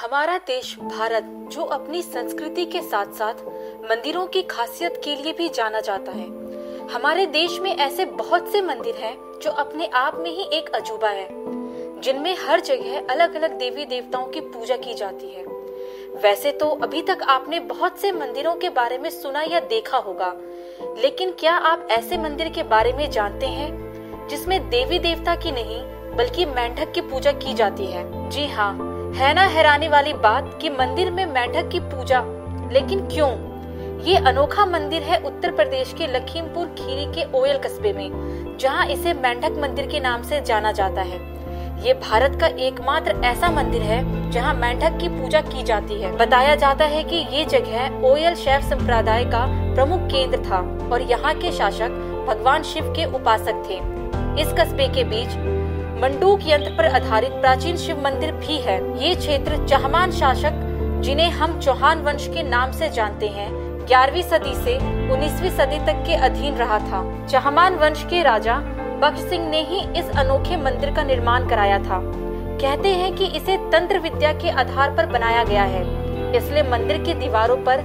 हमारा देश भारत जो अपनी संस्कृति के साथ साथ मंदिरों की खासियत के लिए भी जाना जाता है। हमारे देश में ऐसे बहुत से मंदिर हैं जो अपने आप में ही एक अजूबा है, जिनमें हर जगह अलग अलग देवी देवताओं की पूजा की जाती है। वैसे तो अभी तक आपने बहुत से मंदिरों के बारे में सुना या देखा होगा, लेकिन क्या आप ऐसे मंदिर के बारे में जानते हैं जिसमें देवी देवता की नहीं बल्कि मेंढक की पूजा की जाती है? जी हाँ, है ना हैरानी वाली बात कि मंदिर में मेंढक की पूजा। लेकिन क्यों? ये अनोखा मंदिर है उत्तर प्रदेश के लखीमपुर खीरी के ओयल कस्बे में, जहाँ इसे मेंढक मंदिर के नाम से जाना जाता है। ये भारत का एकमात्र ऐसा मंदिर है जहाँ मेंढक की पूजा की जाती है। बताया जाता है कि ये जगह ओयल शैव संप्रदाय का प्रमुख केंद्र था और यहाँ के शासक भगवान शिव के उपासक थे। इस कस्बे के बीच मंडूक यंत्र पर आधारित प्राचीन शिव मंदिर भी है। ये क्षेत्र चाहमान शासक, जिन्हें हम चौहान वंश के नाम से जानते हैं, 11वीं सदी से 19वीं सदी तक के अधीन रहा था। चाहमान वंश के राजा बख्श सिंह ने ही इस अनोखे मंदिर का निर्माण कराया था। कहते हैं कि इसे तंत्र विद्या के आधार पर बनाया गया है, इसलिए मंदिर की दीवारों पर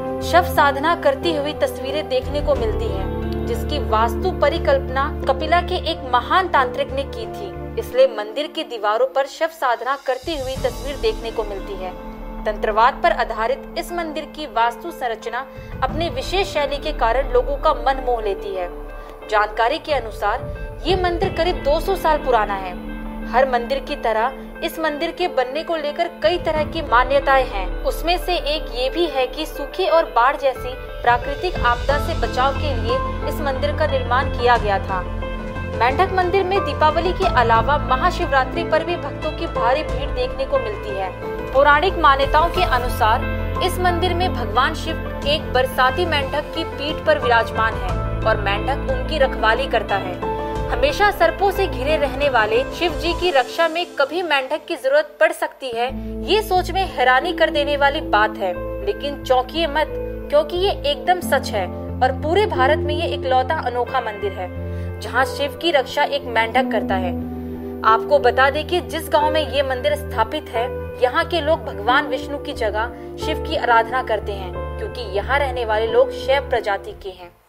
शव साधना करती हुई तस्वीरें देखने को मिलती हैं, जिसकी वास्तु परिकल्पना कपिला के एक महान तांत्रिक ने की थी। इसलिए मंदिर की दीवारों पर शव साधना करती हुई तस्वीर देखने को मिलती है। तंत्रवाद पर आधारित इस मंदिर की वास्तु संरचना अपनी विशेष शैली के कारण लोगों का मन मोह लेती है। जानकारी के अनुसार ये मंदिर करीब 200 साल पुराना है। हर मंदिर की तरह इस मंदिर के बनने को लेकर कई तरह की मान्यताएं हैं। उसमें से एक ये भी है कि सूखे और बाढ़ जैसी प्राकृतिक आपदा से बचाव के लिए इस मंदिर का निर्माण किया गया था। मेंढक मंदिर में दीपावली के अलावा महाशिवरात्रि पर भी भक्तों की भारी भीड़ देखने को मिलती है। पौराणिक मान्यताओं के अनुसार इस मंदिर में भगवान शिव एक बरसाती मेंढक की पीठ पर विराजमान है और मेंढक उनकी रखवाली करता है। हमेशा सर्पों से घिरे रहने वाले शिव जी की रक्षा में कभी मेंढक की जरूरत पड़ सकती है, ये सोच में हैरानी कर देने वाली बात है। लेकिन चौंकिए मत, क्योंकि ये एकदम सच है और पूरे भारत में ये इकलौता अनोखा मंदिर है जहाँ शिव की रक्षा एक मेंढक करता है। आपको बता दें कि जिस गांव में ये मंदिर स्थापित है, यहाँ के लोग भगवान विष्णु की जगह शिव की आराधना करते हैं, क्योंकि यहाँ रहने वाले लोग शैव प्रजाति के हैं।